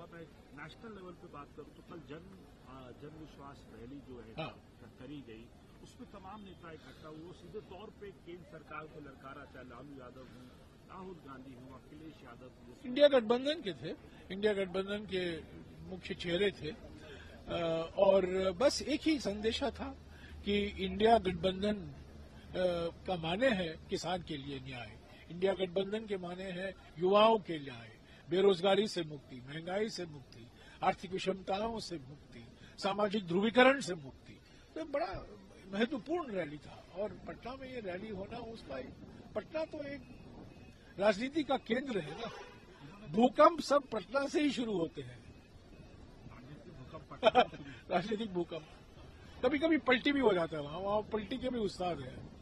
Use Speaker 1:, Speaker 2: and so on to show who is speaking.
Speaker 1: हुआ। मैं national level पे बात करूं तो कल जन विश्वास रैली जो है करी गई, उसमें तमाम नेता इकट्ठा हुए, सीधे तौर पे केंद्र सरकार को ललकारा, चाहे लालू यादव हूँ, राहुल गांधी हूँ, अखिलेश यादव,
Speaker 2: इंडिया गठबंधन के थे, इंडिया गठबंधन के मुख्य चेहरे थे और बस एक ही संदेशा था कि इंडिया गठबंधन का माने है किसान के लिए न्याय, इंडिया गठबंधन के माने हैं युवाओं के न्याय, बेरोजगारी से मुक्ति, महंगाई से मुक्ति, आर्थिक विषमताओं से मुक्ति, सामाजिक ध्रुवीकरण से मुक्ति। तो बड़ा महत्वपूर्ण रैली था और पटना में ये रैली होना, उसका पटना तो एक राजनीति का केंद्र है ना, भूकंप सब पटना से ही शुरू होते हैं। राजनीतिक भूकंप कभी कभी पलटी भी हो जाता है, वहां पलटी के भी उस्ताद है।